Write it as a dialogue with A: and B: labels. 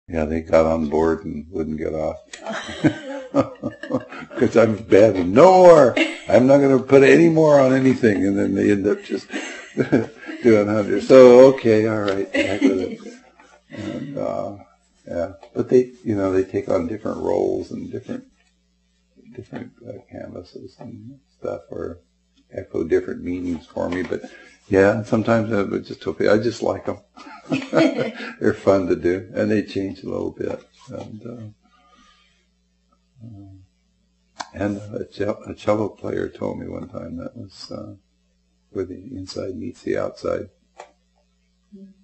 A: Yeah, they got on board and wouldn't get off. Because I'm bad and no more. I'm not going to put any more on anything. And then they end up just doing 100. So, okay, all right, back with it. And, yeah, but they take on different roles and different canvases and stuff, or echo different meanings for me. But yeah, sometimes I would just I just like them. They're fun to do, and they change a little bit. And a cello player told me one time that was where the inside meets the outside.